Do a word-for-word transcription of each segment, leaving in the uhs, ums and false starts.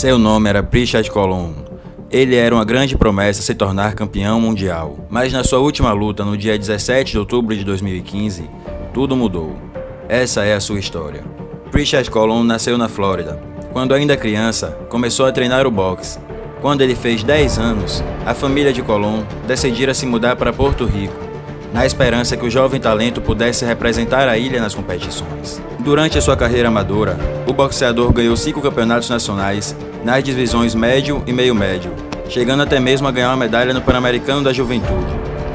Seu nome era Prichard Colón. Ele era uma grande promessa se tornar campeão mundial, mas na sua última luta, no dia dezessete de outubro de dois mil e quinze, tudo mudou. Essa é a sua história. Prichard Colón nasceu na Flórida. Quando ainda criança, começou a treinar o boxe. Quando ele fez dez anos, a família de Colón decidira se mudar para Porto Rico, na esperança que o jovem talento pudesse representar a ilha nas competições. Durante a sua carreira amadora, o boxeador ganhou cinco campeonatos nacionais nas divisões médio e meio-médio, chegando até mesmo a ganhar uma medalha no Pan-Americano da Juventude.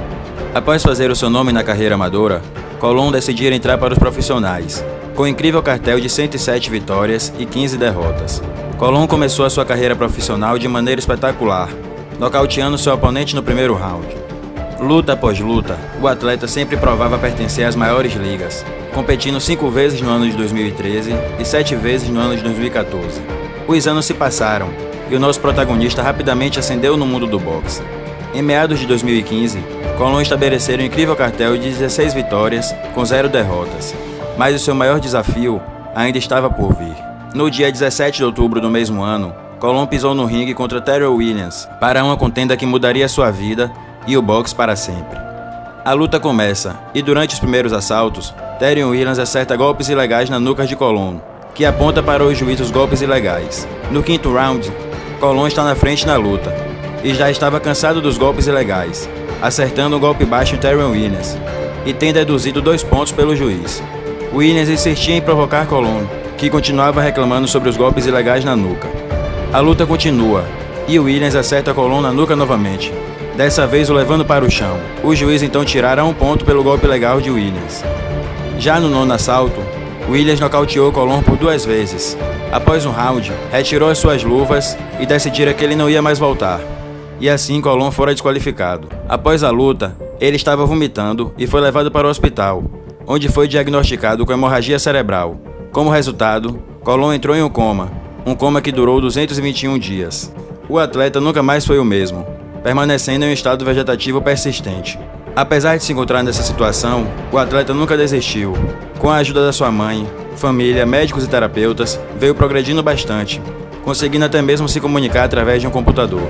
Após fazer o seu nome na carreira amadora, Colón decidiu entrar para os profissionais, com um incrível cartel de cento e sete vitórias e quinze derrotas. Colón começou a sua carreira profissional de maneira espetacular, nocauteando seu oponente no primeiro round. Luta após luta, o atleta sempre provava pertencer às maiores ligas, competindo cinco vezes no ano de dois mil e treze e sete vezes no ano de dois mil e quatorze. Os anos se passaram e o nosso protagonista rapidamente ascendeu no mundo do boxe. Em meados de dois mil e quinze, Colón estabeleceu um incrível cartel de dezesseis vitórias com zero derrotas, mas o seu maior desafio ainda estava por vir. No dia dezessete de outubro do mesmo ano, Colón pisou no ringue contra Terrell Williams para uma contenda que mudaria sua vida e o boxe para sempre. A luta começa e durante os primeiros assaltos, Terrell Williams acerta golpes ilegais na nuca de Colón, que aponta para o juiz os golpes ilegais. No quinto round, Colón está na frente na luta e já estava cansado dos golpes ilegais, acertando um golpe baixo em Terrell Williams e tem deduzido dois pontos pelo juiz. Williams insistia em provocar Colón, que continuava reclamando sobre os golpes ilegais na nuca. A luta continua e Williams acerta Colón na nuca novamente, dessa vez o levando para o chão. O juiz então tirará um ponto pelo golpe legal de Williams. Já no nono assalto, Williams nocauteou Colón por duas vezes. Após um round, retirou as suas luvas e decidira que ele não ia mais voltar. E assim Colón fora desqualificado. Após a luta, ele estava vomitando e foi levado para o hospital, onde foi diagnosticado com hemorragia cerebral. Como resultado, Colón entrou em um coma, um coma que durou duzentos e vinte e um dias. O atleta nunca mais foi o mesmo, permanecendo em um estado vegetativo persistente. Apesar de se encontrar nessa situação, o atleta nunca desistiu. Com a ajuda da sua mãe, família, médicos e terapeutas, veio progredindo bastante, conseguindo até mesmo se comunicar através de um computador.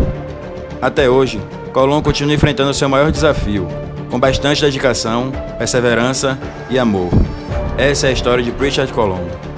Até hoje, Colón continua enfrentando seu maior desafio, com bastante dedicação, perseverança e amor. Essa é a história de Prichard Colón.